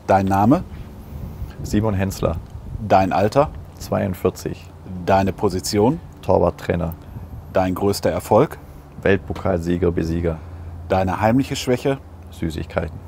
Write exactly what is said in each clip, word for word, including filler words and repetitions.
Dein Name? Simon Hensler. Dein Alter? zweiundvierzig. Deine Position? Torwarttrainer. Dein größter Erfolg? Weltpokalsieger, Besieger. Deine heimliche Schwäche? Süßigkeiten.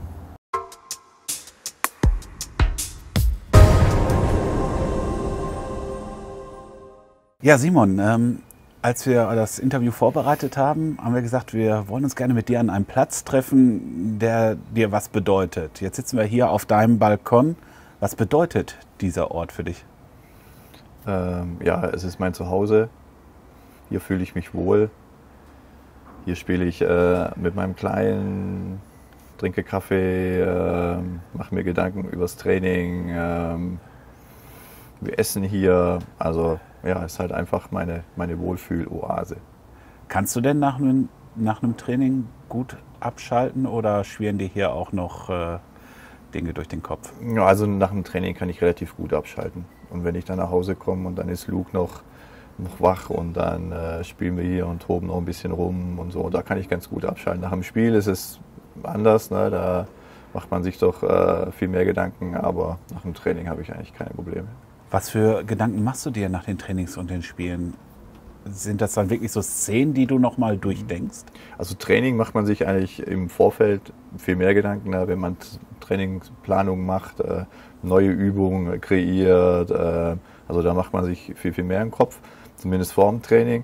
Ja, Simon, ähm, als wir das Interview vorbereitet haben, haben wir gesagt, wir wollen uns gerne mit dir an einem Platz treffen, der dir was bedeutet. Jetzt sitzen wir hier auf deinem Balkon. Was bedeutet dieser Ort für dich? Ähm, ja, es ist mein Zuhause. Hier fühle ich mich wohl. Hier spiele ich äh, mit meinem Kleinen, trinke Kaffee, äh, mache mir Gedanken übers Training. Äh, wir essen hier. Also ja, es ist halt einfach meine, meine Wohlfühl-Oase. Kannst du denn nach einem, nach einem Training gut abschalten oder schwirren dir hier auch noch äh, Dinge durch den Kopf? Ja, also nach dem Training kann ich relativ gut abschalten. Und wenn ich dann nach Hause komme und dann ist Luke noch, noch wach und dann äh, spielen wir hier und toben noch ein bisschen rum und so, da kann ich ganz gut abschalten. Nach dem Spiel ist es anders, ne? Da macht man sich doch äh, viel mehr Gedanken, aber nach dem Training habe ich eigentlich keine Probleme. Was für Gedanken machst du dir nach den Trainings und den Spielen? Sind das dann wirklich so Szenen, die du nochmal durchdenkst? Also Training macht man sich eigentlich im Vorfeld viel mehr Gedanken, ne? Wenn man Trainingsplanung macht, äh, neue Übungen kreiert. Äh, also da macht man sich viel, viel mehr im Kopf, zumindest vor dem Training.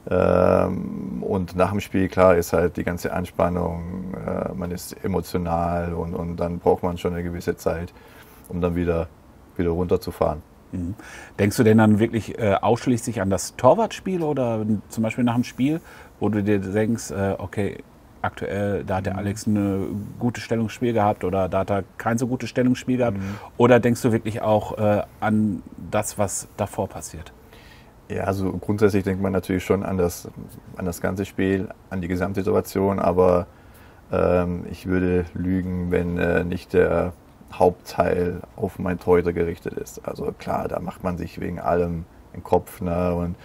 Ähm, und nach dem Spiel, klar, ist halt die ganze Anspannung, äh, man ist emotional und, und dann braucht man schon eine gewisse Zeit, um dann wieder, wieder runterzufahren. Mhm. Denkst du denn dann wirklich äh, ausschließlich an das Torwartspiel oder zum Beispiel nach dem Spiel, wo du dir denkst, äh, okay, aktuell, da hat der Alex ein gutes Stellungsspiel gehabt oder da hat er kein so gutes Stellungsspiel gehabt? Mhm. Oder denkst du wirklich auch äh, an das, was davor passiert? Ja, also grundsätzlich denkt man natürlich schon an das, an das ganze Spiel, an die Gesamtsituation, aber ähm, ich würde lügen, wenn äh, nicht der Hauptteil auf mein Torhüter gerichtet ist. Also klar, da macht man sich wegen allem den Kopf, ne, und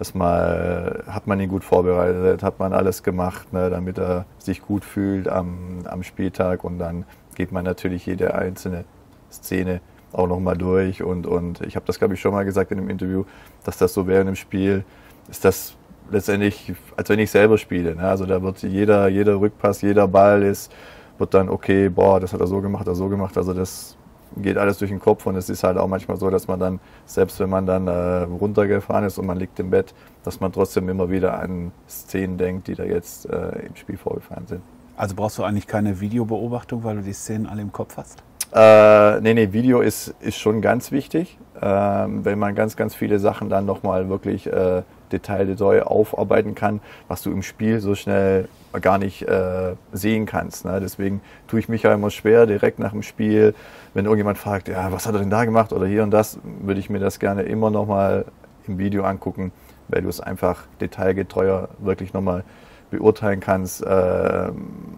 erstmal hat man ihn gut vorbereitet, hat man alles gemacht, ne, damit er sich gut fühlt am, am Spieltag, und dann geht man natürlich jede einzelne Szene auch nochmal durch und, und ich habe das, glaube ich, schon mal gesagt in einem Interview, dass das so während dem Spiel ist das letztendlich, als wenn ich selber spiele, ne? Also da wird jeder, jeder Rückpass, jeder Ball ist, wird dann okay, boah, das hat er so gemacht, das so gemacht, also das geht alles durch den Kopf, und es ist halt auch manchmal so, dass man dann, selbst wenn man dann äh, runtergefahren ist und man liegt im Bett, dass man trotzdem immer wieder an Szenen denkt, die da jetzt äh, im Spiel vorgefallen sind. Also brauchst du eigentlich keine Videobeobachtung, weil du die Szenen alle im Kopf hast? Äh, nee, nee, Video ist, ist schon ganz wichtig, ähm, wenn man ganz, ganz viele Sachen dann nochmal wirklich äh, detailgetreu aufarbeiten kann, was du im Spiel so schnell gar nicht äh, sehen kannst, ne? Deswegen tue ich mich ja immer schwer, direkt nach dem Spiel, wenn irgendjemand fragt, ja, was hat er denn da gemacht oder hier und das, würde ich mir das gerne immer nochmal im Video angucken, weil du es einfach detailgetreuer wirklich nochmal beurteilen kannst. Äh,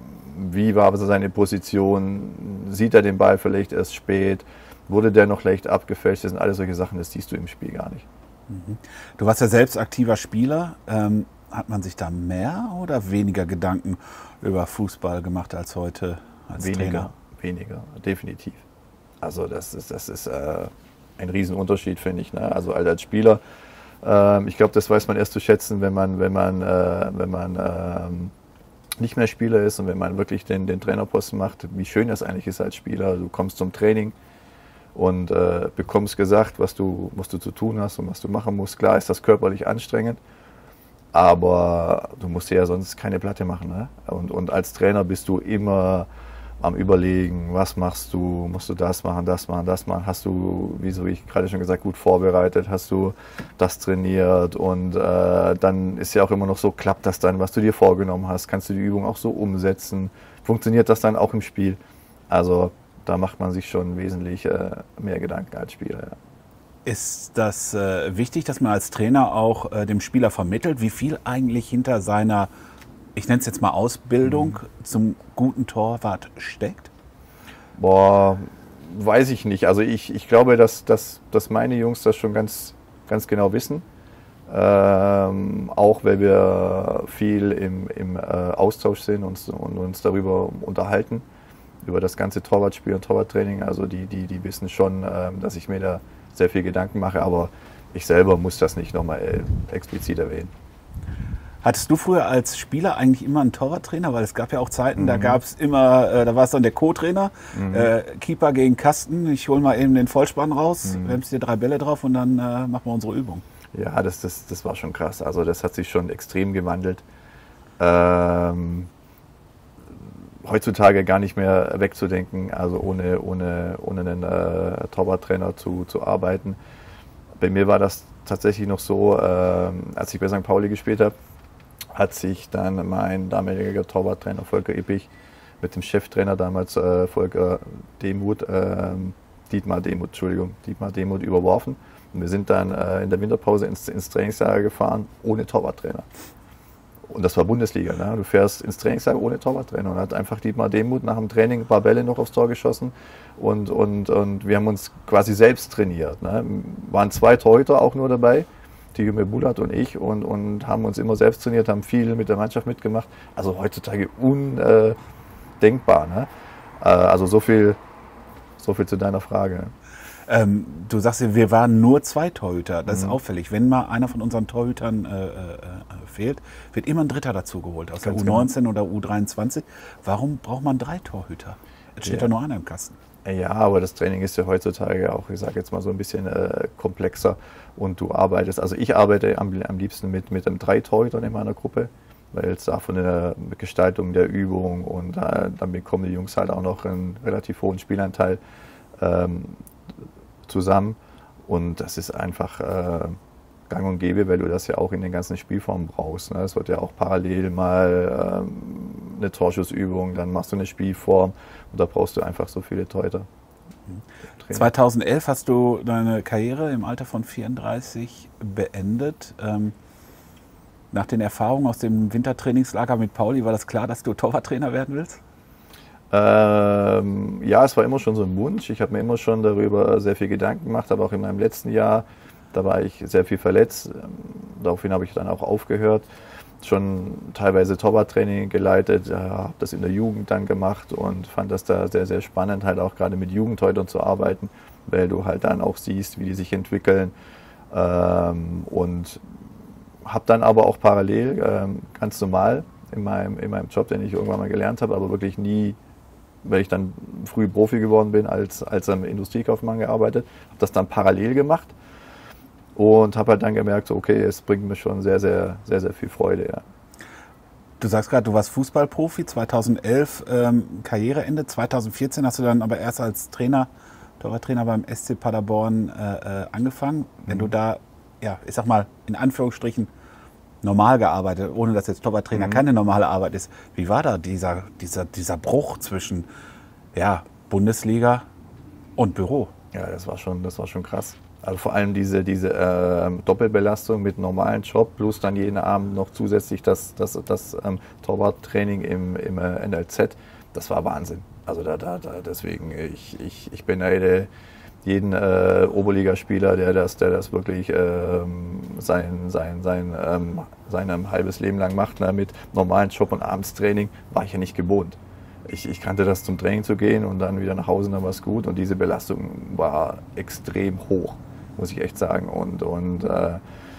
Wie war seine Position? Sieht er den Ball vielleicht erst spät? Wurde der noch leicht abgefälscht? Das sind alles solche Sachen, das siehst du im Spiel gar nicht. Du warst ja selbst aktiver Spieler. Ähm, hat man sich da mehr oder weniger Gedanken über Fußball gemacht als heute als weniger, Trainer? Weniger, definitiv. Also das ist, das ist äh, ein Riesenunterschied, finde ich, ne? Also als Spieler, äh, ich glaube, das weiß man erst zu schätzen, wenn man, wenn man, äh, wenn man äh, nicht mehr Spieler ist und wenn man wirklich den, den Trainerposten macht, wie schön das eigentlich ist als Spieler. Du kommst zum Training und äh, bekommst gesagt, was du, was du zu tun hast und was du machen musst. Klar ist das körperlich anstrengend, aber du musst dir ja sonst keine Platte machen, ne? Und, und als Trainer bist du immer am Überlegen, was machst du, musst du das machen, das machen, das machen, hast du, wie so wie ich gerade schon gesagt, gut vorbereitet, hast du das trainiert, und äh, dann ist ja auch immer noch so, klappt das dann, was du dir vorgenommen hast, kannst du die Übung auch so umsetzen, funktioniert das dann auch im Spiel? Also da macht man sich schon wesentlich äh, mehr Gedanken als Spieler. Ja. Ist das äh, wichtig, dass man als Trainer auch äh, dem Spieler vermittelt, wie viel eigentlich hinter seiner, ich nenne es jetzt mal Ausbildung, mhm. zum guten Torwart steckt? Boah, weiß ich nicht. Also ich, ich glaube, dass, dass, dass meine Jungs das schon ganz, ganz genau wissen. Ähm, auch weil wir viel im, im äh, Austausch sind und, und uns darüber unterhalten. über das ganze Torwartspiel und Torwarttraining. Also die, die, die wissen schon, ähm, dass ich mir da sehr viel Gedanken mache, aber ich selber muss das nicht nochmal äh, explizit erwähnen. Hattest du früher als Spieler eigentlich immer einen Torwarttrainer? Weil es gab ja auch Zeiten, mhm. da gab es immer, äh, da war es dann der Co-Trainer, mhm. äh, Keeper gegen Kasten, ich hole mal eben den Vollspann raus, mhm. bremst dir drei Bälle drauf und dann äh, machen wir unsere Übung. Ja, das, das, das war schon krass. Also das hat sich schon extrem gewandelt. Ähm, heutzutage gar nicht mehr wegzudenken, also ohne, ohne, ohne einen äh, Torwarttrainer zu, zu arbeiten. Bei mir war das tatsächlich noch so, äh, als ich bei Sankt Pauli gespielt habe, hat sich dann mein damaliger Torwarttrainer Volker Ippich mit dem Cheftrainer damals äh, Volker Demuth, äh, Dietmar Demuth, Entschuldigung, Dietmar Demuth überworfen. Und wir sind dann äh, in der Winterpause ins, ins Trainingslager gefahren, ohne Torwarttrainer. Und das war Bundesliga, ne? Du fährst ins Trainingslager ohne Torwarttrainer. Und hat einfach Dietmar Demuth nach dem Training ein paar Bälle noch aufs Tor geschossen. Und, und, und wir haben uns quasi selbst trainiert. Ne? Waren zwei Torhüter auch nur dabei, Tigomir Bulat und ich, und, und haben uns immer selbst trainiert, haben viel mit der Mannschaft mitgemacht. Also heutzutage undenkbar. Ne? Also so viel, so viel zu deiner Frage. Ähm, du sagst ja, wir waren nur zwei Torhüter. Das mhm. ist auffällig. Wenn mal einer von unseren Torhütern äh, äh, fehlt, wird immer ein Dritter dazu geholt, aus Ganz der U neunzehn genau. oder U dreiundzwanzig. Warum braucht man drei Torhüter? Es steht ja nur einer im Kasten. Ja, aber das Training ist ja heutzutage auch, ich sage jetzt mal so ein bisschen äh, komplexer und du arbeitest, also ich arbeite am, am liebsten mit, mit einem drei Torhütern in meiner Gruppe, weil es da von der Gestaltung der Übung und äh, dann bekommen die Jungs halt auch noch einen relativ hohen Spielanteil ähm, zusammen und das ist einfach äh, gang und gäbe, weil du das ja auch in den ganzen Spielformen brauchst. Ne? Es wird ja auch parallel mal ähm, eine Torschussübung, dann machst du eine Spielform und da brauchst du einfach so viele Torhüter. zweitausendelf hast du deine Karriere im Alter von vierunddreißig beendet. Ähm, nach den Erfahrungen aus dem Wintertrainingslager mit Pauli, war das klar, dass du Torwarttrainer werden willst? Ähm, ja, es war immer schon so ein Wunsch. Ich habe mir immer schon darüber sehr viel Gedanken gemacht, aber auch in meinem letzten Jahr, da war ich sehr viel verletzt. Daraufhin habe ich dann auch aufgehört. Schon teilweise Torwarttraining geleitet, äh, habe das in der Jugend dann gemacht und fand das da sehr, sehr spannend, halt auch gerade mit Jugendtorhütern zu arbeiten, weil du halt dann auch siehst, wie die sich entwickeln. Ähm, und habe dann aber auch parallel, ähm, ganz normal in meinem, in meinem Job, den ich irgendwann mal gelernt habe, aber wirklich nie, weil ich dann früh Profi geworden bin, als, als am Industriekaufmann gearbeitet, habe das dann parallel gemacht. Und habe halt dann gemerkt, so, okay, es bringt mir schon sehr, sehr, sehr, sehr viel Freude. Ja. Du sagst gerade, du warst Fußballprofi, zweitausendelf ähm, Karriereende, zweitausendvierzehn hast du dann aber erst als Trainer, Torwarttrainer beim S C Paderborn äh, angefangen. Wenn mhm. du da, ja, ich sag mal, in Anführungsstrichen normal gearbeitet, ohne dass jetzt Torwarttrainer mhm. keine normale Arbeit ist. Wie war da dieser, dieser, dieser Bruch zwischen ja, Bundesliga und Büro? Ja, das war schon, das war schon krass. Also vor allem diese, diese äh, Doppelbelastung mit normalen Job plus dann jeden Abend noch zusätzlich das, das, das ähm, Torwarttraining im, im äh, N L Z, das war Wahnsinn. Also da, da, da deswegen, ich, ich, ich beneide jeden äh, Oberligaspieler, der das, der das wirklich ähm, sein, sein, sein, ähm, sein halbes Leben lang macht, ne, mit normalen Job und Abendstraining, war ich ja nicht gewohnt. Ich, ich kannte das, zum Training zu gehen und dann wieder nach Hause, dann war es gut. Und diese Belastung war extrem hoch, muss ich echt sagen. Und, und äh,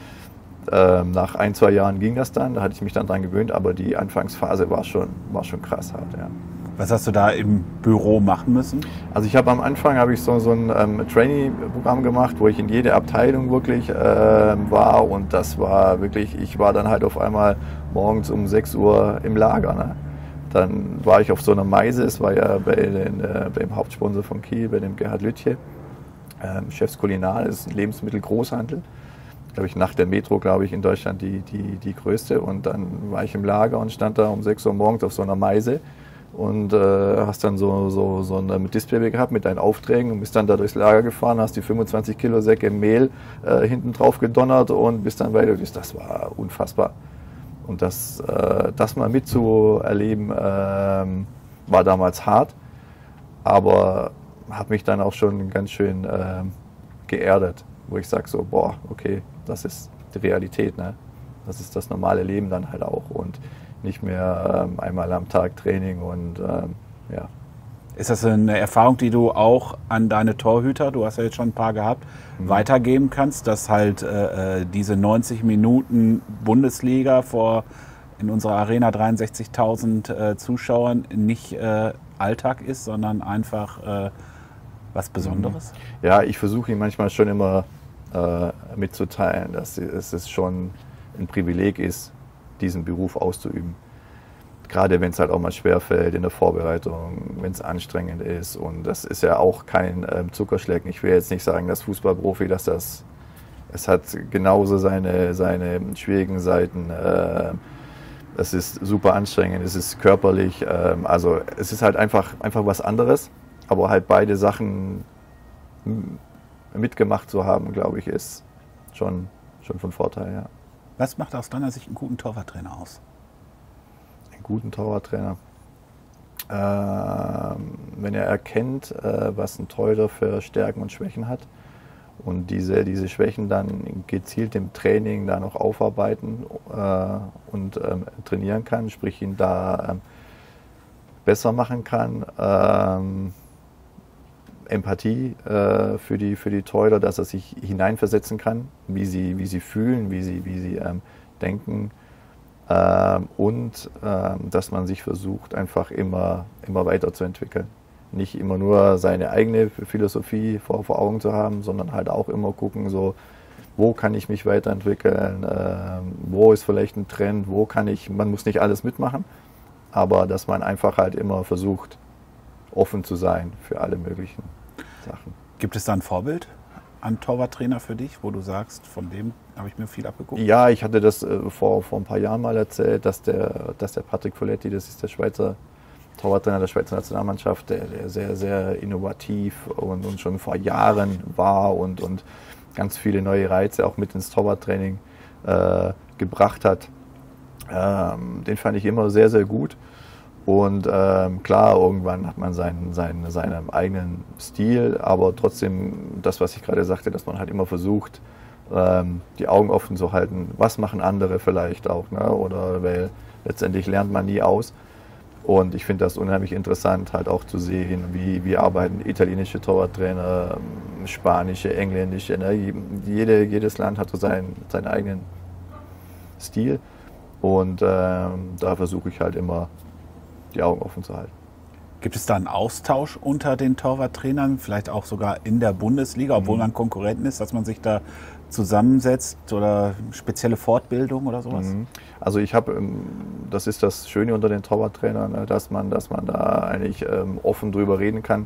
äh, nach ein, zwei Jahren ging das dann, da hatte ich mich dann dran gewöhnt, aber die Anfangsphase war schon, war schon krass hart, ja. Was hast du da im Büro machen müssen? Also ich habe am Anfang habe ich so, so ein ähm, Trainee-Programm gemacht, wo ich in jede Abteilung wirklich äh, war und das war wirklich, ich war dann halt auf einmal morgens um sechs Uhr im Lager, ne? Dann war ich auf so einer Meise, es war ja bei den, äh, beim Hauptsponsor von Kiel, bei dem Gerhard Lütje, ähm, Chefs Kulinar, das ist ein Lebensmittelgroßhandel, glaube ich, nach der Metro, glaube ich, in Deutschland die, die, die größte. Und dann war ich im Lager und stand da um sechs Uhr morgens auf so einer Meise und äh, hast dann so, so, so ein Display gehabt mit deinen Aufträgen und bist dann da durchs Lager gefahren, hast die fünfundzwanzig Kilo Säcke Mehl äh, hinten drauf gedonnert und bist dann weiter. Das war unfassbar. Und das, äh, das mal mitzuerleben, äh, war damals hart, aber hat mich dann auch schon ganz schön äh, geerdet, wo ich sage so, boah, okay, das ist die Realität, ne? Das ist das normale Leben dann halt auch und nicht mehr ähm, einmal am Tag Training und ähm, ja. Ist das eine Erfahrung, die du auch an deine Torhüter, du hast ja jetzt schon ein paar gehabt, mhm. weitergeben kannst, dass halt äh, diese neunzig Minuten Bundesliga vor in unserer Arena dreiundsechzigtausend äh, Zuschauern nicht äh, Alltag ist, sondern einfach äh, was Besonderes? Ja, ich versuche ihn manchmal schon immer äh, mitzuteilen, dass es schon ein Privileg ist, diesen Beruf auszuüben. Gerade wenn es halt auch mal schwerfällt in der Vorbereitung, wenn es anstrengend ist. Und das ist ja auch kein ähm, Zuckerschlecken. Ich will jetzt nicht sagen, dass Fußballprofi, dass das, es hat genauso seine, seine schwierigen Seiten. Äh, es ist super anstrengend, es ist körperlich. Äh, also es ist halt einfach, einfach was anderes. Aber halt beide Sachen mitgemacht zu haben, glaube ich, ist schon, schon von Vorteil, ja. Was macht aus deiner Sicht einen guten Torwarttrainer aus? Einen guten Torwarttrainer? Ähm, wenn er erkennt, äh, was ein Torhüter für Stärken und Schwächen hat und diese, diese Schwächen dann gezielt im Training da noch aufarbeiten äh, und ähm, trainieren kann, sprich ihn da ähm, besser machen kann. Ähm, Empathie äh, für die, für die Torhüter, dass er sich hineinversetzen kann, wie sie, wie sie fühlen, wie sie, wie sie ähm, denken ähm, und ähm, dass man sich versucht, einfach immer, immer weiterzuentwickeln. Nicht immer nur seine eigene Philosophie vor, vor Augen zu haben, sondern halt auch immer gucken, so, wo kann ich mich weiterentwickeln, ähm, wo ist vielleicht ein Trend, wo kann ich, man muss nicht alles mitmachen, aber dass man einfach halt immer versucht, offen zu sein für alle möglichen Sachen. Gibt es da ein Vorbild an Torwarttrainer für dich, wo du sagst, von dem habe ich mir viel abgeguckt? Ja, ich hatte das äh, vor, vor ein paar Jahren mal erzählt, dass der, dass der Patrick Folletti, das ist der Schweizer Torwarttrainer der Schweizer Nationalmannschaft, der, der sehr, sehr innovativ und, und schon vor Jahren war und, und ganz viele neue Reize auch mit ins Torwarttraining äh, gebracht hat. Ähm, den fand ich immer sehr, sehr gut. Und ähm, klar, irgendwann hat man seinen, seinen, seinen eigenen Stil, aber trotzdem das, was ich gerade sagte, dass man halt immer versucht, ähm, die Augen offen zu halten. Was machen andere vielleicht auch, ne? Oder weil letztendlich lernt man nie aus. Und ich finde das unheimlich interessant, halt auch zu sehen, wie, wie arbeiten italienische Torwarttrainer, spanische, engländische. Ne? Jede, jedes Land hat so seinen, seinen eigenen Stil. Und ähm, da versuche ich halt immer, die Augen offen zu halten. Gibt es da einen Austausch unter den Torwarttrainern, vielleicht auch sogar in der Bundesliga, obwohl man Konkurrenten ist, dass man sich da zusammensetzt oder spezielle Fortbildung oder sowas? Also ich habe, das ist das Schöne unter den Torwarttrainern, dass man, dass man da eigentlich offen drüber reden kann.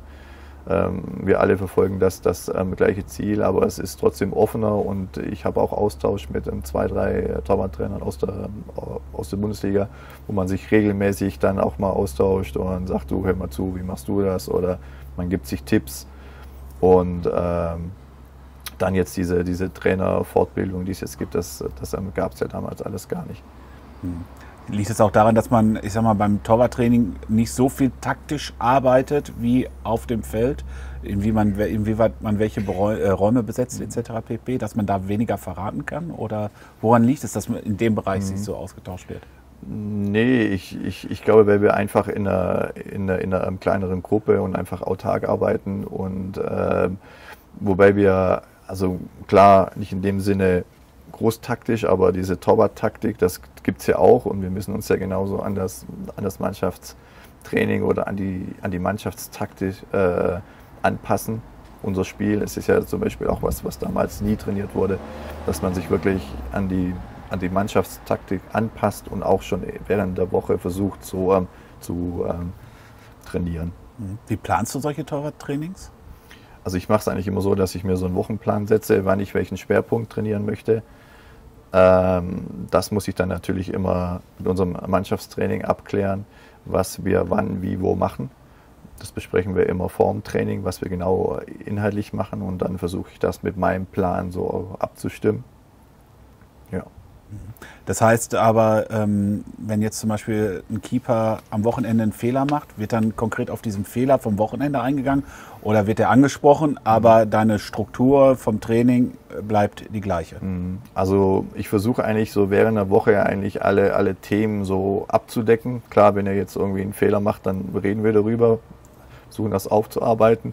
Wir alle verfolgen das, das gleiche Ziel, aber es ist trotzdem offener und ich habe auch Austausch mit zwei, drei Torwarttrainern aus der, aus der Bundesliga, wo man sich regelmäßig dann auch mal austauscht und sagt, du, hör mal zu, wie machst du das? Oder man gibt sich Tipps und ähm, dann jetzt diese, diese Trainerfortbildung, die es jetzt gibt, das, das gab es ja damals alles gar nicht. Hm. Liegt es auch daran, dass man, ich sag mal, beim Torwarttraining nicht so viel taktisch arbeitet wie auf dem Feld, inwie man, inwieweit man welche Räume besetzt et cetera pp., dass man da weniger verraten kann? Oder woran liegt es, dass man in dem Bereich mhm. sich so ausgetauscht wird? Nee, ich, ich, ich glaube, weil wir einfach in einer, in einer, in einer kleineren Gruppe und einfach autark arbeiten und äh, wobei wir, also klar, nicht in dem Sinne großtaktisch, aber diese Torwart-Taktik, das gibt es ja auch und wir müssen uns ja genauso an das, an das Mannschaftstraining oder an die, an die Mannschaftstaktik äh, anpassen. Unser Spiel, es ist ja zum Beispiel auch was, was damals nie trainiert wurde, dass man sich wirklich an die, an die Mannschaftstaktik anpasst und auch schon während der Woche versucht, so ähm, zu ähm, trainieren. Wie planst du solche Torwarttrainings? Also ich mache es eigentlich immer so, dass ich mir so einen Wochenplan setze, wann ich welchen Schwerpunkt trainieren möchte. Ähm, das muss ich dann natürlich immer mit unserem Mannschaftstraining abklären, was wir wann, wie, wo machen. Das besprechen wir immer vor dem Training, was wir genau inhaltlich machen und dann versuche ich das mit meinem Plan so abzustimmen. Ja. Das heißt aber, ähm, wenn jetzt zum Beispiel ein Keeper am Wochenende einen Fehler macht, wird dann konkret auf diesen Fehler vom Wochenende eingegangen oder wird er angesprochen, aber mhm. deine Struktur vom Training bleibt die gleiche? Also ich versuche eigentlich so während der Woche eigentlich alle, alle Themen so abzudecken. Klar, wenn er jetzt irgendwie einen Fehler macht, dann reden wir darüber. versuchen das aufzuarbeiten.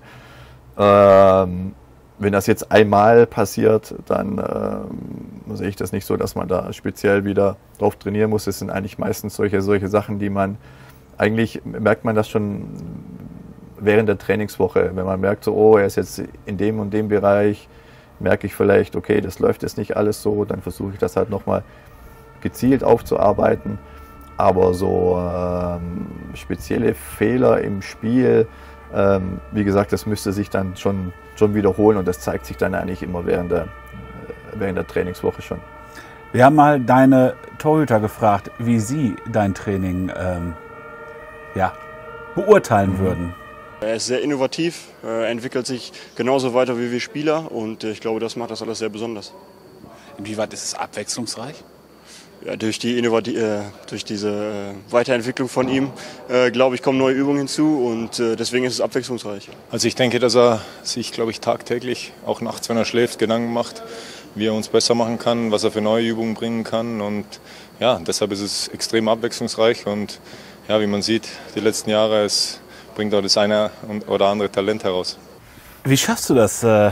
Ähm, wenn das jetzt einmal passiert, dann ähm, sehe ich das nicht so, dass man da speziell wieder drauf trainieren muss. Es sind eigentlich meistens solche, solche Sachen, die man, eigentlich merkt man das schon während der Trainingswoche, wenn man merkt, so, oh, er ist jetzt in dem und dem Bereich, merke ich vielleicht, okay, das läuft jetzt nicht alles so, dann versuche ich das halt nochmal gezielt aufzuarbeiten. Aber so ähm, spezielle Fehler im Spiel, ähm, wie gesagt, das müsste sich dann schon, schon wiederholen und das zeigt sich dann eigentlich immer während der, während der Trainingswoche schon. Wir haben mal deine Torhüter gefragt, wie sie dein Training ähm, ja, beurteilen mhm. würden. Er ist sehr innovativ, er entwickelt sich genauso weiter wie wir Spieler und ich glaube, das macht das alles sehr besonders. Inwieweit ist es abwechslungsreich? Ja, durch, die Innovat- äh, durch diese äh, Weiterentwicklung von ihm, äh, glaube ich, kommen neue Übungen hinzu und äh, deswegen ist es abwechslungsreich. Also ich denke, dass er sich, glaube ich, tagtäglich, auch nachts, wenn er schläft, Gedanken macht, wie er uns besser machen kann, was er für neue Übungen bringen kann und ja, deshalb ist es extrem abwechslungsreich und ja, wie man sieht, die letzten Jahre, es bringt auch das eine oder andere Talent heraus. Wie schaffst du das, äh,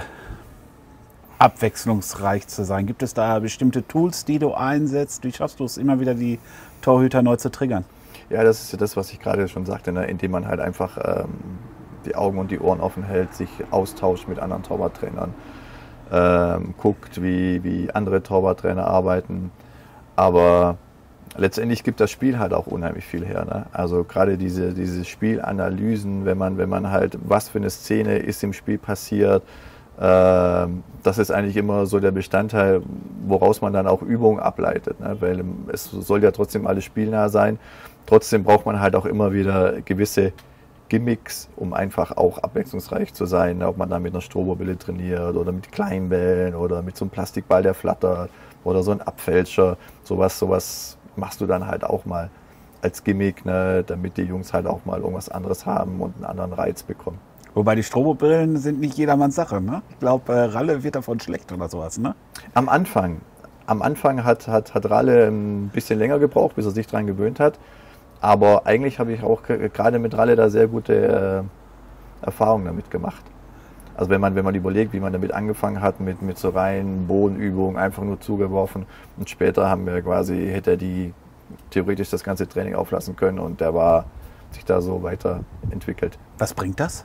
abwechslungsreich zu sein? Gibt es da bestimmte Tools, die du einsetzt? Wie schaffst du es, immer wieder die Torhüter neu zu triggern? Ja, das ist ja das, was ich gerade schon sagte, ne? Indem man halt einfach ähm, die Augen und die Ohren offen hält, sich austauscht mit anderen Torwarttrainern, ähm, guckt, wie, wie andere Torwarttrainer arbeiten. Aber letztendlich gibt das Spiel halt auch unheimlich viel her. Ne? Also gerade diese, diese Spielanalysen, wenn man, wenn man halt, was für eine Szene ist im Spiel passiert, äh, das ist eigentlich immer so der Bestandteil, woraus man dann auch Übungen ableitet. Ne? Weil es soll ja trotzdem alles spielnah sein. Trotzdem braucht man halt auch immer wieder gewisse Gimmicks, um einfach auch abwechslungsreich zu sein. Ne? Ob man dann mit einer Strobobrille trainiert oder mit kleinen Bällen oder mit so einem Plastikball, der flattert oder so ein Abfälscher, sowas, sowas machst du dann halt auch mal als Gimmick, ne, damit die Jungs halt auch mal irgendwas anderes haben und einen anderen Reiz bekommen. Wobei die Strobobrillen sind nicht jedermanns Sache, ne? Ich glaube, äh, Ralle wird davon schlecht oder sowas, ne? Am Anfang. Am Anfang hat, hat, hat Ralle ein bisschen länger gebraucht, bis er sich daran gewöhnt hat. Aber eigentlich habe ich auch gerade mit Ralle da sehr gute äh, Erfahrungen damit gemacht. Also wenn man, wenn man überlegt, wie man damit angefangen hat, mit, mit so reinen Bodenübungen, einfach nur zugeworfen und später haben wir quasi, hätte er die theoretisch das ganze Training auflassen können und der war sich da so weiterentwickelt. Was bringt das?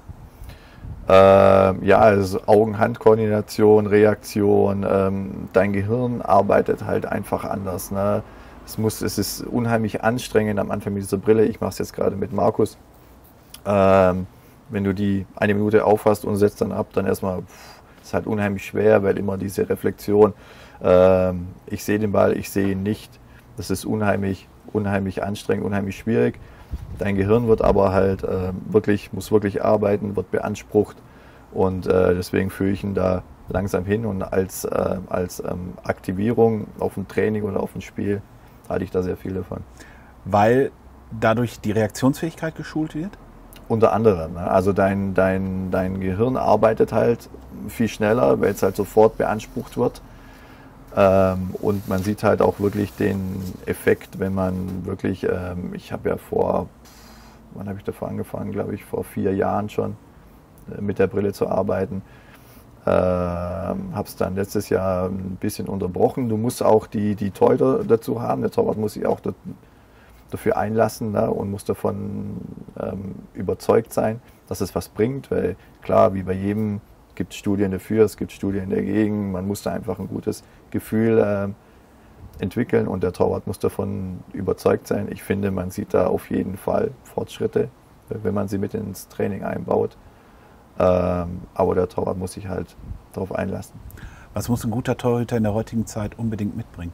Ähm, ja, also Augen-Hand-Koordination, Reaktion, ähm, dein Gehirn arbeitet halt einfach anders. Ne? Es, muss, es ist unheimlich anstrengend am Anfang mit dieser Brille, ich mache es jetzt gerade mit Markus. Ähm, Wenn du die eine Minute aufhast und setzt dann ab, dann erstmal, pff, ist halt unheimlich schwer, weil immer diese Reflexion, ähm, ich sehe den Ball, ich sehe ihn nicht, das ist unheimlich, unheimlich anstrengend, unheimlich schwierig. Dein Gehirn wird aber halt äh, wirklich, muss wirklich arbeiten, wird beansprucht und äh, deswegen führe ich ihn da langsam hin und als, äh, als ähm, Aktivierung auf ein Training oder auf ein Spiel halte ich da sehr viel davon. Weil dadurch die Reaktionsfähigkeit geschult wird? Unter anderem. Ne? Also dein, dein, dein Gehirn arbeitet halt viel schneller, weil es halt sofort beansprucht wird. Ähm, und man sieht halt auch wirklich den Effekt, wenn man wirklich, ähm, ich habe ja vor, wann habe ich davor angefangen, glaube ich, vor vier Jahren schon äh, mit der Brille zu arbeiten. Ähm, habe es dann letztes Jahr ein bisschen unterbrochen. Du musst auch die, die Torhüter dazu haben. Der Torwart muss sich auch dazu dafür einlassen, ne, und muss davon ähm, überzeugt sein, dass es was bringt, weil klar, wie bei jedem gibt es Studien dafür, es gibt Studien dagegen, man muss da einfach ein gutes Gefühl äh, entwickeln und der Torwart muss davon überzeugt sein. Ich finde, man sieht da auf jeden Fall Fortschritte, wenn man sie mit ins Training einbaut, ähm, aber der Torwart muss sich halt darauf einlassen. Was muss ein guter Torhüter in der heutigen Zeit unbedingt mitbringen?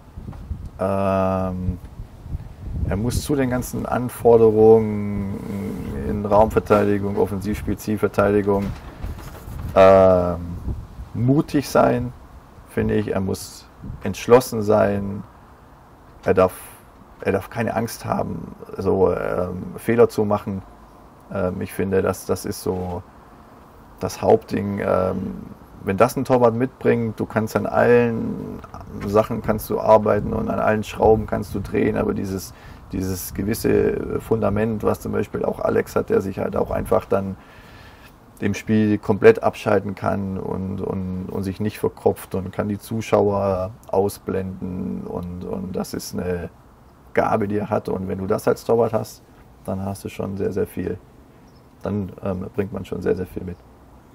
Ähm, Er muss zu den ganzen Anforderungen in Raumverteidigung, Offensivspiel, Zielverteidigung ähm, mutig sein, finde ich. Er muss entschlossen sein. Er darf, er darf keine Angst haben, so ähm, Fehler zu machen. Ähm, ich finde, das, das ist so das Hauptding. Ähm, wenn das ein Torwart mitbringt, du kannst an allen Sachen kannst du arbeiten und an allen Schrauben kannst du drehen, aber dieses dieses gewisse Fundament, was zum Beispiel auch Alex hat, der sich halt auch einfach dann dem Spiel komplett abschalten kann und, und, und sich nicht verkopft und kann die Zuschauer ausblenden und, und das ist eine Gabe, die er hat und wenn du das als Torwart hast, dann hast du schon sehr, sehr viel. Dann ähm, bringt man schon sehr, sehr viel mit.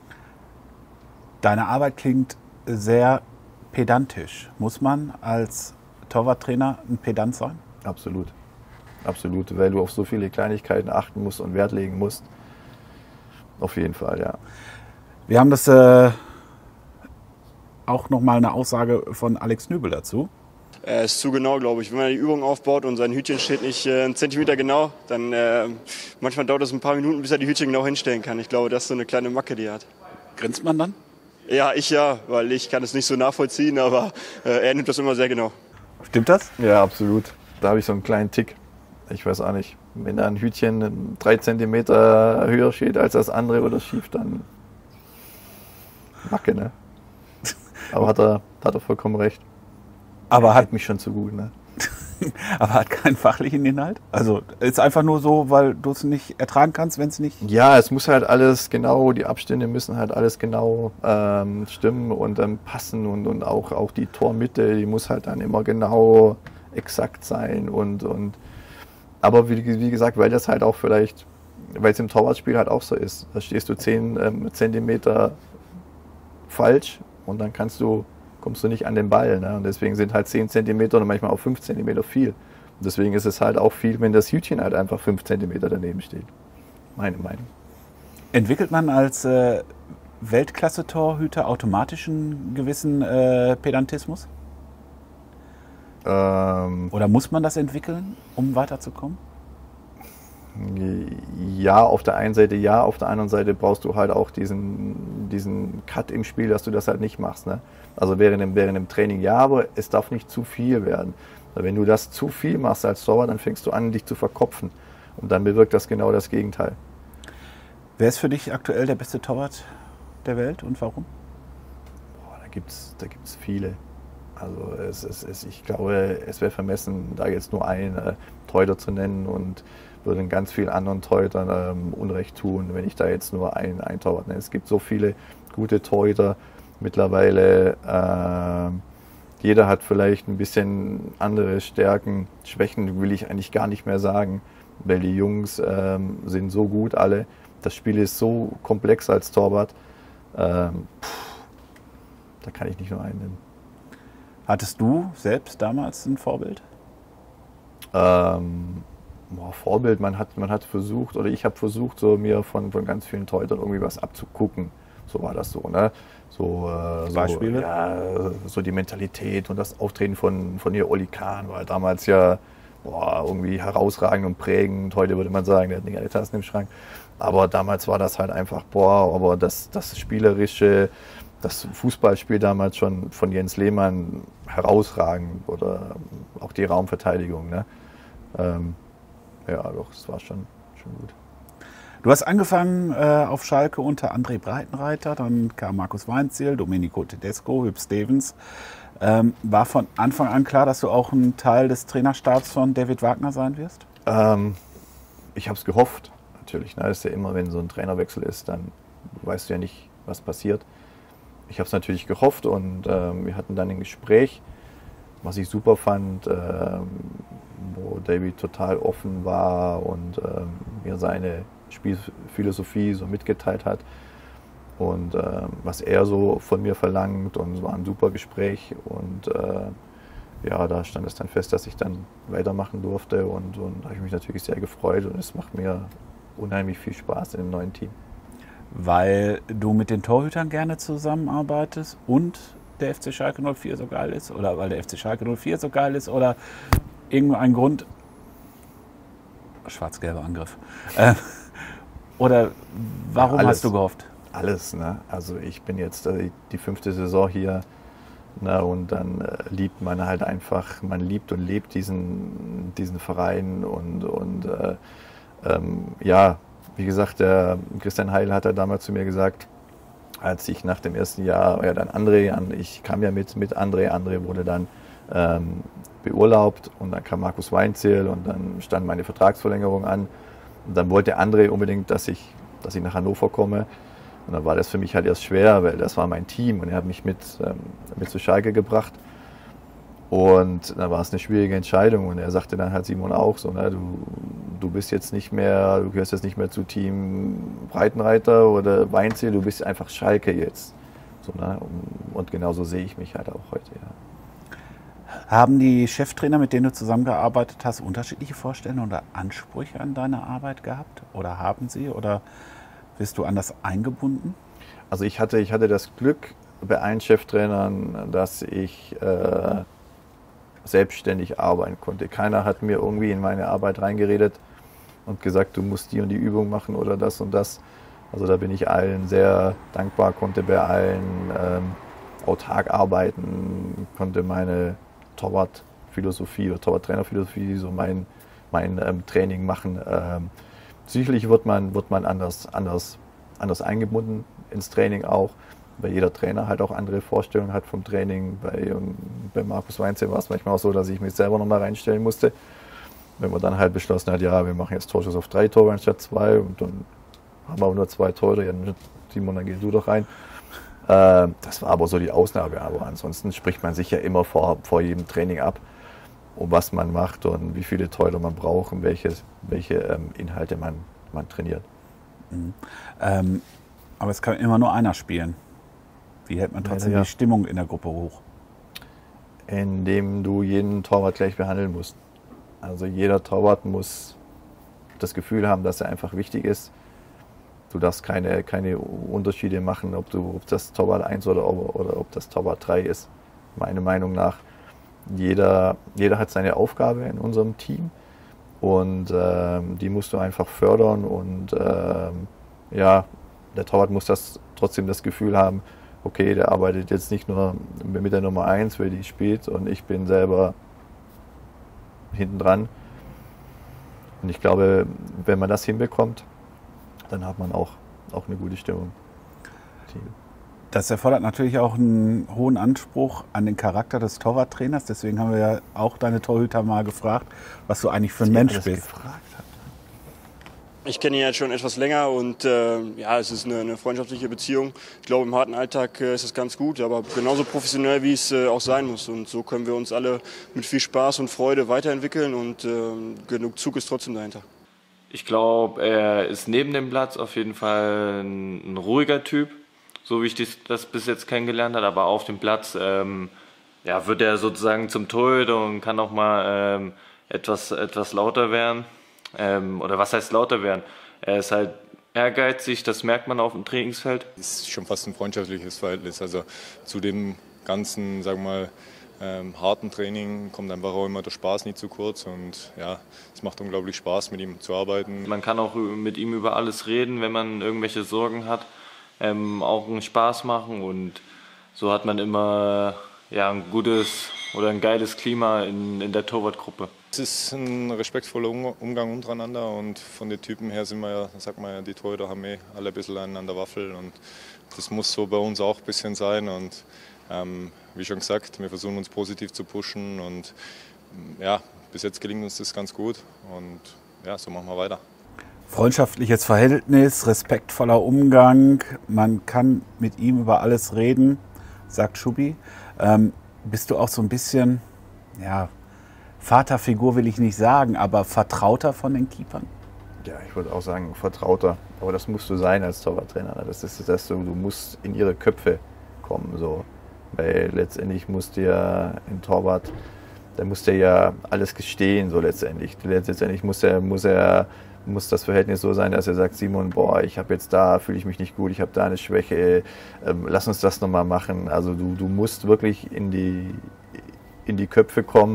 Deine Arbeit klingt sehr pedantisch. Muss man als Torwarttrainer ein Pedant sein? Absolut. Absolut, weil du auf so viele Kleinigkeiten achten musst und Wert legen musst. Auf jeden Fall, ja. Wir haben das äh, auch nochmal eine Aussage von Alex Nübel dazu. Er ist zu genau, glaube ich. Wenn man die Übung aufbaut und sein Hütchen steht nicht äh, einen Zentimeter genau, dann äh, manchmal dauert es ein paar Minuten, bis er die Hütchen genau hinstellen kann. Ich glaube, das ist so eine kleine Macke, die er hat. Grinst man dann? Ja, ich ja, weil ich kann es nicht so nachvollziehen, aber äh, er nimmt das immer sehr genau. Stimmt das? Ja, absolut. Da habe ich so einen kleinen Tick. Ich weiß auch nicht. Wenn da ein Hütchen drei Zentimeter höher steht als das andere oder schief, dann Macke, ne? Aber hat er, hat er vollkommen recht. Aber er hat mich schon zu gut, ne? Aber hat keinen fachlichen Inhalt? Also ist einfach nur so, weil du es nicht ertragen kannst, wenn es nicht... Ja, es muss halt alles genau, die Abstände müssen halt alles genau ähm, stimmen und ähm, passen und, und auch, auch die Tormitte, die muss halt dann immer genau exakt sein und, und aber wie, wie gesagt, weil das halt auch vielleicht, weil es im Torwartspiel halt auch so ist, da stehst du zehn ähm, Zentimeter falsch und dann kannst du, kommst du nicht an den Ball. Ne? Und deswegen sind halt zehn Zentimeter oder manchmal auch fünf Zentimeter viel. Und deswegen ist es halt auch viel, wenn das Hütchen halt einfach fünf Zentimeter daneben steht. Meine Meinung. Entwickelt man als äh, Weltklasse-Torhüter automatisch einen gewissen äh, Pedantismus? Ähm, Oder muss man das entwickeln, um weiterzukommen? Ja, auf der einen Seite ja, auf der anderen Seite brauchst du halt auch diesen, diesen Cut im Spiel, dass du das halt nicht machst. Ne? Also während dem, während dem Training ja, aber es darf nicht zu viel werden. Wenn du das zu viel machst als Torwart, dann fängst du an, dich zu verkopfen. Und dann bewirkt das genau das Gegenteil. Wer ist für dich aktuell der beste Torwart der Welt und warum? Boah, da gibt es da gibt's viele. Also es, es, es, ich glaube, es wäre vermessen, da jetzt nur einen äh, Torhüter zu nennen und würde ganz vielen anderen Torhütern ähm, Unrecht tun, wenn ich da jetzt nur einen, einen Torwart nenne. Es gibt so viele gute Torhüter mittlerweile. Äh, jeder hat vielleicht ein bisschen andere Stärken. Schwächen will ich eigentlich gar nicht mehr sagen, weil die Jungs ähm, sind so gut alle. Das Spiel ist so komplex als Torwart. Ähm, pff, da kann ich nicht nur einen nennen. Hattest du selbst damals ein Vorbild? Ähm, boah, Vorbild, man hat, man hat versucht, oder ich habe versucht, so mir von, von ganz vielen Torhütern irgendwie was abzugucken. So war das so, ne? So, äh, so, Beispiele? Ja, so die Mentalität und das Auftreten von, von ihr Oli Kahn war damals ja boah, irgendwie herausragend und prägend. Heute würde man sagen, der hat nicht alle Tassen im Schrank. Aber damals war das halt einfach, boah, aber das, das Spielerische, das Fußballspiel damals schon von Jens Lehmann herausragend oder auch die Raumverteidigung. Ne? Ähm, ja, doch, das war schon, schon gut. Du hast angefangen äh, auf Schalke unter André Breitenreiter, dann kam Markus Weinzierl, Domenico Tedesco, Hüb Stevens. Ähm, war von Anfang an klar, dass du auch ein Teil des Trainerstabs von David Wagner sein wirst? Ähm, ich habe es gehofft, natürlich. Ne? Das ist ja immer, wenn so ein Trainerwechsel ist, dann weißt du ja nicht, was passiert. Ich habe es natürlich gehofft und ähm, wir hatten dann ein Gespräch, was ich super fand, ähm, wo David total offen war und ähm, mir seine Spielphilosophie so mitgeteilt hat und ähm, was er so von mir verlangt, und es war ein super Gespräch und äh, ja, da stand es dann fest, dass ich dann weitermachen durfte und, und da habe ich mich natürlich sehr gefreut und es macht mir unheimlich viel Spaß in dem neuen Team. Weil du mit den Torhütern gerne zusammenarbeitest und der F C Schalke null vier so geil ist? Oder weil der F C Schalke null vier so geil ist? Oder irgendein Grund? Schwarz-gelber Angriff. Äh, oder warum ja, alles, hast du gehofft? Alles, ne? Also ich bin jetzt äh, die fünfte Saison hier, ne? Und dann äh, liebt man halt einfach, man liebt und lebt diesen, diesen Verein und, und äh, ähm, ja, wie gesagt, der Christian Heil hat ja damals zu mir gesagt, als ich nach dem ersten Jahr, ja dann André, ich kam ja mit, mit André, André wurde dann ähm, beurlaubt und dann kam Markus Weinzierl und dann stand meine Vertragsverlängerung an und dann wollte André unbedingt, dass ich, dass ich nach Hannover komme und dann war das für mich halt erst schwer, weil das war mein Team und er hat mich mit, ähm, mit zu Schalke gebracht und dann war es eine schwierige Entscheidung und er sagte dann halt Simon auch so, ne, du, du bist jetzt nicht mehr, du gehörst jetzt nicht mehr zu Team Breitenreiter oder Weinzierl, du bist einfach Schalke jetzt. So, ne? Und genauso sehe ich mich halt auch heute, ja. Haben die Cheftrainer, mit denen du zusammengearbeitet hast, unterschiedliche Vorstellungen oder Ansprüche an deine Arbeit gehabt? Oder haben sie? Oder bist du anders eingebunden? Also ich hatte, ich hatte das Glück bei allen Cheftrainern, dass ich äh, selbstständig arbeiten konnte. Keiner hat mir irgendwie in meine Arbeit reingeredet und gesagt, du musst die und die Übung machen oder das und das. Also da bin ich allen sehr dankbar, konnte bei allen ähm, autark arbeiten, konnte meine Torwart-Philosophie oder Torwart-Trainer-Philosophie, so mein, mein ähm, Training machen. Ähm, sicherlich wird man, wird man anders, anders, anders eingebunden ins Training auch, weil jeder Trainer halt auch andere Vorstellungen hat vom Training. Bei, um, bei Markus Weinzierl war es manchmal auch so, dass ich mich selber nochmal reinstellen musste. Wenn man dann halt beschlossen hat, ja, wir machen jetzt Torschuss auf drei Tore anstatt zwei und dann haben wir nur zwei Tore, ja, Simon, dann geh du doch rein. Äh, das war aber so die Ausnahme, aber ansonsten spricht man sich ja immer vor, vor jedem Training ab, um was man macht und wie viele Tore man braucht und welche, welche ähm, Inhalte man, man trainiert. Mhm. Ähm, aber es kann immer nur einer spielen. Wie hält man trotzdem ja, ja. die Stimmung in der Gruppe hoch? Indem du jeden Torwart gleich behandeln musst. Also jeder Torwart muss das Gefühl haben, dass er einfach wichtig ist. Du darfst keine, keine Unterschiede machen, ob, du, ob das Torwart eins oder, oder ob das Torwart drei ist. Meiner Meinung nach. Jeder, jeder hat seine Aufgabe in unserem Team und ähm, die musst du einfach fördern. Und ähm, ja, der Torwart muss das, trotzdem das Gefühl haben, okay, der arbeitet jetzt nicht nur mit der Nummer eins, weil die spielt und ich bin selber hinten dran. Und ich glaube, wenn man das hinbekommt, dann hat man auch, auch eine gute Stimmung. Das erfordert natürlich auch einen hohen Anspruch an den Charakter des Torwarttrainers. Deswegen haben wir ja auch deine Torhüter mal gefragt, was du eigentlich für ein Mensch bist. Ich kenne ihn jetzt schon etwas länger und äh, ja, es ist eine, eine freundschaftliche Beziehung. Ich glaube, im harten Alltag äh, ist es ganz gut, aber genauso professionell, wie es äh, auch sein muss. Und so können wir uns alle mit viel Spaß und Freude weiterentwickeln und äh, genug Zug ist trotzdem dahinter. Ich glaube, er ist neben dem Platz auf jeden Fall ein, ein ruhiger Typ, so wie ich das, das bis jetzt kennengelernt habe. Aber auf dem Platz ähm, ja, wird er sozusagen zum Torhüter und kann auch mal ähm, etwas, etwas lauter werden. Ähm, oder was heißt lauter werden? Er ist halt ehrgeizig, das merkt man auf dem Trainingsfeld. Es ist schon fast ein freundschaftliches Verhältnis. Also zu dem ganzen, sagen wir mal, ähm, harten Training kommt einfach auch immer der Spaß nie zu kurz. Und ja, es macht unglaublich Spaß, mit ihm zu arbeiten. Man kann auch mit ihm über alles reden, wenn man irgendwelche Sorgen hat. Ähm, auch einen Spaß machen und so hat man immer ja, ein gutes oder ein geiles Klima in, in der Torwartgruppe. Es ist ein respektvoller Umgang untereinander und von den Typen her sind wir ja, sagt man ja, die Torhüter haben eh alle ein bisschen einen an der Waffel und das muss so bei uns auch ein bisschen sein und ähm, wie schon gesagt, wir versuchen uns positiv zu pushen und ja, bis jetzt gelingt uns das ganz gut und ja, so machen wir weiter. Freundschaftliches Verhältnis, respektvoller Umgang, man kann mit ihm über alles reden, sagt Schubi. Ähm, bist du auch so ein bisschen, ja, Vaterfigur will ich nicht sagen, aber vertrauter von den Keepern? Ja, ich würde auch sagen vertrauter, aber das musst du sein als Torwarttrainer. Das ist das, du musst in ihre Köpfe kommen, so, weil letztendlich muss dir ein Torwart, da muss der ja alles gestehen, so letztendlich. Letztendlich muss er, muss er muss das Verhältnis so sein, dass er sagt, Simon, boah, ich habe jetzt da, fühle ich mich nicht gut, ich habe da eine Schwäche, ähm, lass uns das nochmal machen. Also du, du musst wirklich in die, in die Köpfe kommen,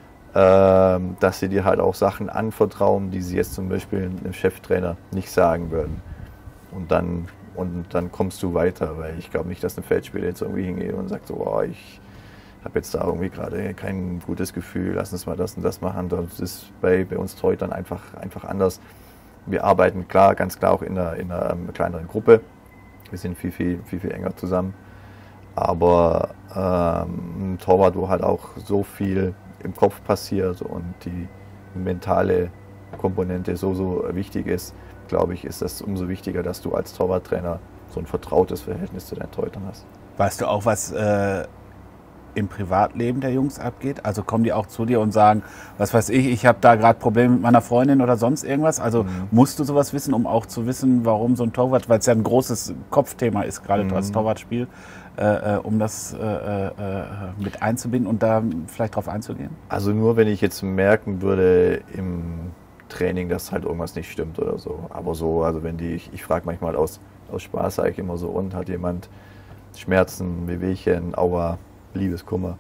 ähm, dass sie dir halt auch Sachen anvertrauen, die sie jetzt zum Beispiel einem Cheftrainer nicht sagen würden. Und dann, und dann kommst du weiter, weil ich glaube nicht, dass ein Feldspieler jetzt irgendwie hingeht und sagt, so, boah, ich habe jetzt da irgendwie gerade kein gutes Gefühl, lass uns mal das und das machen. Das ist bei, bei uns Torhütern einfach, einfach anders. Wir arbeiten klar, ganz klar auch in einer, in einer ähm, kleineren Gruppe. Wir sind viel, viel, viel, viel enger zusammen. Aber ähm, ein Torwart, wo halt auch so viel im Kopf passiert und die mentale Komponente so, so wichtig ist, glaube ich, ist das umso wichtiger, dass du als Torwarttrainer so ein vertrautes Verhältnis zu deinen Torhütern hast. Weißt du auch, was äh, im Privatleben der Jungs abgeht? Also kommen die auch zu dir und sagen, was weiß ich, ich habe da gerade Probleme mit meiner Freundin oder sonst irgendwas? Also mhm. musst du sowas wissen, um auch zu wissen, warum so ein Torwart, weil es ja ein großes Kopfthema ist, gerade mhm. als Torwartspiel, äh, um das äh, äh, mit einzubinden und da vielleicht drauf einzugehen? Also nur, wenn ich jetzt merken würde im Training, dass halt irgendwas nicht stimmt oder so. Aber so, also wenn die, ich, ich frage manchmal aus, aus Spaß, sage ich immer so, und hat jemand Schmerzen, Wehwehchen, Aua, Liebeskummer.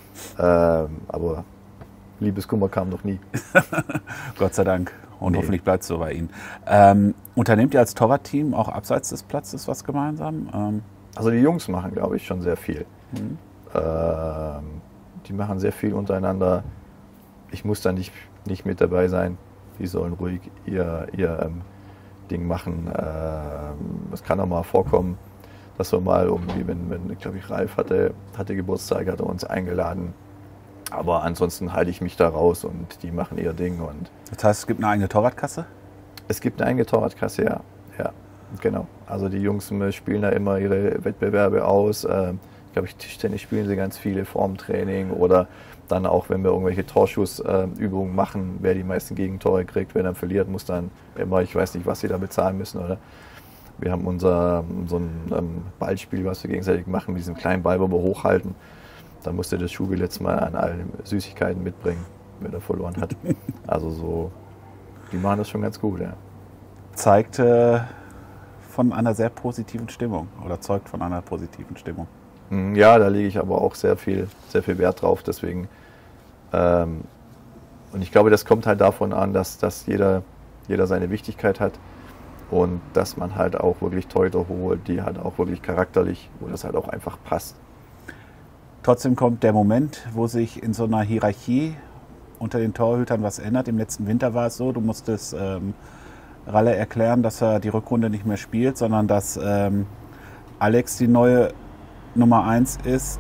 Ähm, aber Liebeskummer kam noch nie. Gott sei Dank. Und Nee. hoffentlich bleibt es so bei Ihnen. Ähm, unternehmt ihr als Torwartteam auch abseits des Platzes was gemeinsam? Ähm, Also die Jungs machen, glaube ich, schon sehr viel. Mhm. Ähm, die machen sehr viel untereinander. Ich muss da nicht, nicht mit dabei sein. Die sollen ruhig ihr, ihr ähm, Ding machen. Ähm, es kann auch mal vorkommen, dass wir mal irgendwie, wenn, wenn glaube ich, Ralf hatte, hatte Geburtstag, hat er uns eingeladen. Aber ansonsten halte ich mich da raus und die machen ihr Ding. Und das heißt, es gibt eine eigene Torwartkasse? es gibt eine eigene Torwartkasse, ja. ja. Genau. Also die Jungs spielen da immer ihre Wettbewerbe aus. Ähm, ich glaube, Tischtennis spielen sie ganz viele vorm Training oder dann auch, wenn wir irgendwelche Torschussübungen machen, wer die meisten Gegentore kriegt, wer dann verliert, muss dann immer, ich weiß nicht, was sie da bezahlen müssen, oder? Wir haben unser so ein ähm, Ballspiel, was wir gegenseitig machen, mit diesem kleinen Ball, wo wir hochhalten. Da musste der Schubi letztes Mal an allen Süßigkeiten mitbringen, wenn er verloren hat. Also so, die machen das schon ganz gut, ja. Zeigt äh, von einer sehr positiven Stimmung oder zeugt von einer positiven Stimmung. Ja, da lege ich aber auch sehr viel, sehr viel Wert drauf. Deswegen, ähm, und ich glaube, das kommt halt davon an, dass, dass jeder, jeder seine Wichtigkeit hat und dass man halt auch wirklich Torhüter holt, die halt auch wirklich charakterlich, wo das halt auch einfach passt. Trotzdem kommt der Moment, wo sich in so einer Hierarchie unter den Torhütern was ändert. Im letzten Winter war es so, du musstest ähm, Ralle erklären, dass er die Rückrunde nicht mehr spielt, sondern dass ähm, Alex die neue Nummer eins ist.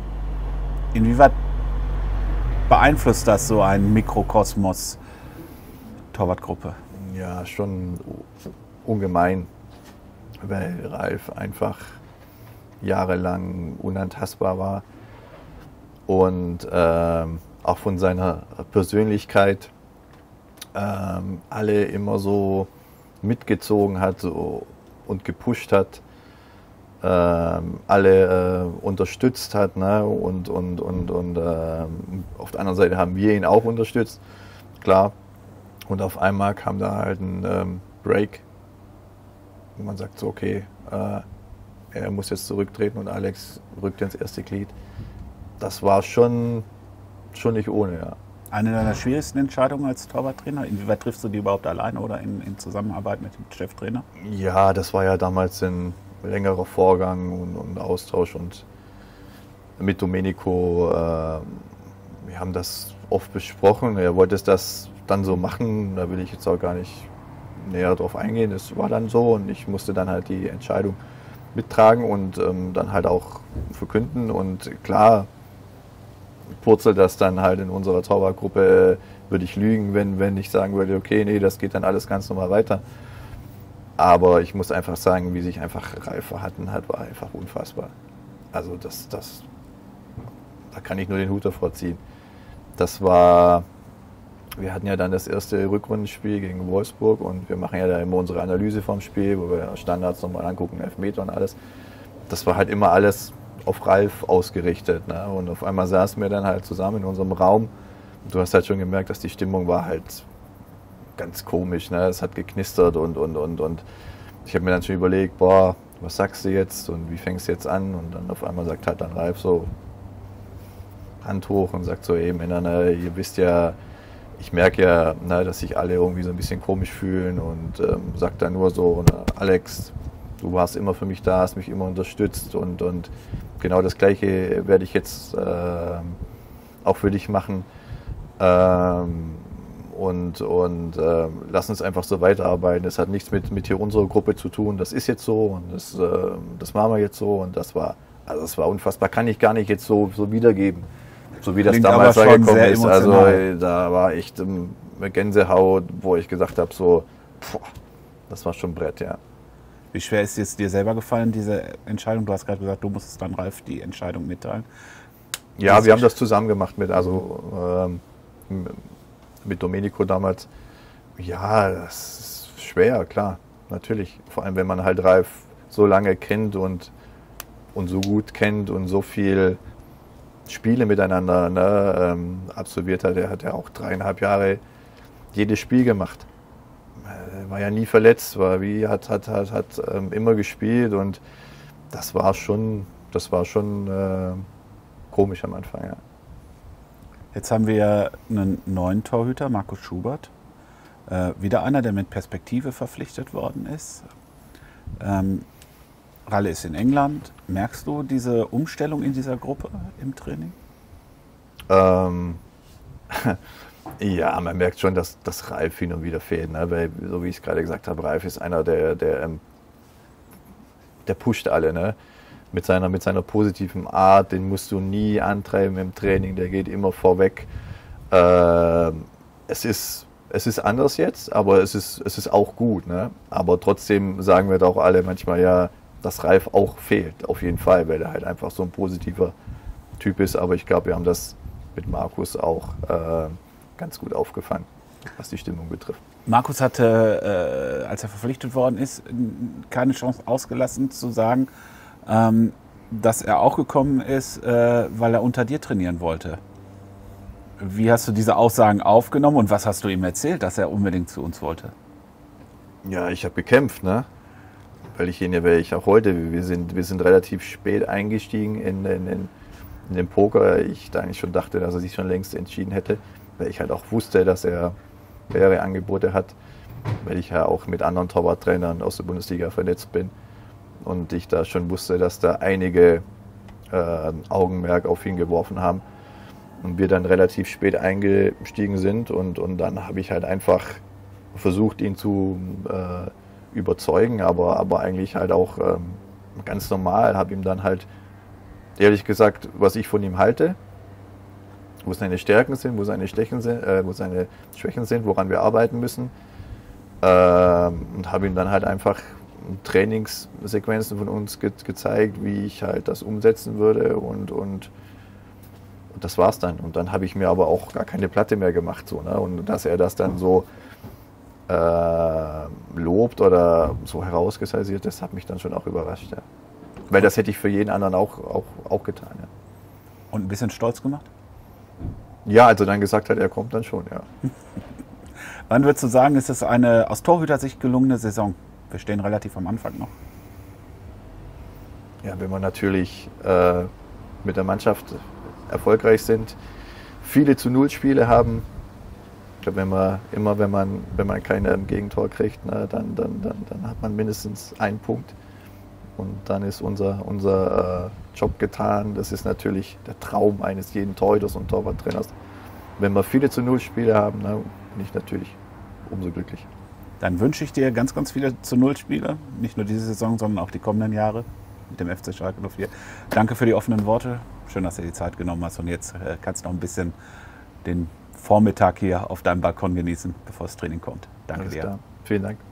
Inwieweit beeinflusst das so ein Mikrokosmos Torwartgruppe? Ja, schon ungemein, weil Ralf einfach jahrelang unantastbar war und ähm, auch von seiner Persönlichkeit ähm, alle immer so mitgezogen hat so, und gepusht hat. Ähm, alle äh, unterstützt hat, ne? und, und, und, und ähm, auf der anderen Seite haben wir ihn auch unterstützt, klar. Und auf einmal kam da halt ein ähm, Break, wo man sagt so, okay, äh, er muss jetzt zurücktreten und Alex rückt ins erste Glied. Das war schon, schon nicht ohne, ja. Eine deiner schwierigsten Entscheidungen als Torwarttrainer? Inwieweit triffst du die überhaupt alleine oder in, in Zusammenarbeit mit dem Cheftrainer? Ja, das war ja damals ein längerer Vorgang und, und Austausch und mit Domenico, äh, wir haben das oft besprochen. Er wollte das dann so machen, da will ich jetzt auch gar nicht näher drauf eingehen. Es war dann so und ich musste dann halt die Entscheidung mittragen und ähm, dann halt auch verkünden. Und klar purzelt das dann halt in unserer Torwartgruppe, würde ich lügen, wenn, wenn ich sagen würde, okay, nee, das geht dann alles ganz normal weiter. Aber ich muss einfach sagen, wie sich einfach Ralf verhalten hat, war einfach unfassbar. Also das, das, da kann ich nur den Hut davor ziehen. Das war, wir hatten ja dann das erste Rückrundenspiel gegen Wolfsburg und wir machen ja da immer unsere Analyse vom Spiel, wo wir Standards nochmal angucken, Elfmeter und alles. Das war halt immer alles auf Ralf ausgerichtet, ne? Und auf einmal saßen wir dann halt zusammen in unserem Raum und du hast halt schon gemerkt, dass die Stimmung war halt ganz komisch, ne? Es hat geknistert und, und, und, und ich habe mir dann schon überlegt, boah, was sagst du jetzt und wie fängst du jetzt an? Und dann auf einmal sagt halt dann Ralf so, Hand hoch und sagt so, ey Männer, ne, ihr wisst ja, ich merke ja, ne, dass sich alle irgendwie so ein bisschen komisch fühlen und ähm, sagt dann nur so, ne, Alex, du warst immer für mich da, hast mich immer unterstützt und, und genau das Gleiche werde ich jetzt äh, auch für dich machen. Ähm, und und äh, lass uns einfach so weiterarbeiten. Das hat nichts mit, mit hier unserer Gruppe zu tun. Das ist jetzt so und das, äh, das machen wir jetzt so und das war Also es war unfassbar, kann ich gar nicht jetzt so, so wiedergeben, so wie das Klingt damals aber da schon gekommen sehr ist. Also emotional. da war echt ähm, eine Gänsehaut, wo ich gesagt habe, so, boah, das war schon ein Brett, ja. Wie schwer ist es dir selber gefallen, diese Entscheidung? Du hast gerade gesagt, du musstest dann Ralf die Entscheidung mitteilen. Ja, Das wir ist- haben das zusammen gemacht mit, also ähm, mit Domenico damals. Ja, das ist schwer, klar, natürlich. Vor allem, wenn man halt Ralf so lange kennt und, und so gut kennt und so viel Spiele miteinander ne, ähm, absolviert hat. Er hat ja auch dreieinhalb Jahre jedes Spiel gemacht. Er war ja nie verletzt, war wie hat hat hat hat ähm, immer gespielt und das war schon, das war schon äh, komisch am Anfang. Ja. Jetzt haben wir einen neuen Torhüter, Markus Schubert. Äh, wieder einer, der mit Perspektive verpflichtet worden ist. Ähm, Ralle ist in England. Merkst du diese Umstellung in dieser Gruppe im Training? Ähm, ja, man merkt schon, dass, dass Ralf hin und wieder fehlt. Ne? Weil, so wie ich es gerade gesagt habe, Ralf ist einer, der, der, ähm, der pusht alle. Ne? Mit, seiner, mit seiner positiven Art, den musst du nie antreiben im Training, der geht immer vorweg. Ähm, es ist, es ist anders jetzt, aber es ist, es ist auch gut. Ne? Aber trotzdem sagen wir doch alle manchmal, ja, dass Ralf auch fehlt, auf jeden Fall, weil er halt einfach so ein positiver Typ ist. Aber ich glaube, wir haben das mit Markus auch äh, ganz gut aufgefangen, was die Stimmung betrifft. Markus hatte, äh, als er verpflichtet worden ist, keine Chance ausgelassen zu sagen, ähm, dass er auch gekommen ist, äh, weil er unter dir trainieren wollte. Wie hast du diese Aussagen aufgenommen und was hast du ihm erzählt, dass er unbedingt zu uns wollte? Ja, ich habe gekämpft, ne? Weil ich ihn ja, weil ich auch heute, wir sind, wir sind relativ spät eingestiegen in, in, in, in den Poker. Ich da eigentlich schon dachte, dass er sich schon längst entschieden hätte, weil ich halt auch wusste, dass er mehrere Angebote hat, weil ich ja auch mit anderen Torwarttrainern aus der Bundesliga vernetzt bin und ich da schon wusste, dass da einige äh, Augenmerk auf ihn geworfen haben und wir dann relativ spät eingestiegen sind und, und dann habe ich halt einfach versucht, ihn zu äh, überzeugen, aber, aber eigentlich halt auch ähm, ganz normal, habe ihm dann halt ehrlich gesagt, was ich von ihm halte, wo seine Stärken sind, wo seine Schwächen sind, äh, wo seine Schwächen sind, woran wir arbeiten müssen ähm, und habe ihm dann halt einfach Trainingssequenzen von uns ge gezeigt, wie ich halt das umsetzen würde und, und, und das war's dann. Und dann habe ich mir aber auch gar keine Platte mehr gemacht, so, ne? Und dass er das dann so äh, lobt oder so herauskristallisiert, das hat mich dann schon auch überrascht. Ja. Weil das hätte ich für jeden anderen auch, auch, auch getan. Ja. Und ein bisschen stolz gemacht? Ja, als er dann gesagt hat, er kommt dann schon, ja. Wann würdest du sagen, ist es eine aus Torhüter-Sicht gelungene Saison? Wir stehen relativ am Anfang noch. Ja, wenn wir natürlich äh, mit der Mannschaft erfolgreich sind, viele zu Null Spiele haben. Ich glaube, wenn man immer, wenn man, wenn man kein Gegentor kriegt, ne, dann, dann, dann, dann hat man mindestens einen Punkt. Und dann ist unser, unser äh, Job getan. Das ist natürlich der Traum eines jeden Torhüters und Torwarttrainers. Wenn wir viele zu Null Spiele haben, na, bin ich natürlich umso glücklicher. Dann wünsche ich dir ganz, ganz viele zu Null Spiele. Nicht nur diese Saison, sondern auch die kommenden Jahre mit dem F C Schalke null vier. Danke für die offenen Worte. Schön, dass du dir die Zeit genommen hast. Und jetzt äh, kannst du noch ein bisschen den Vormittag hier auf deinem Balkon genießen, bevor das Training kommt. Danke Alles dir. klar. Vielen Dank.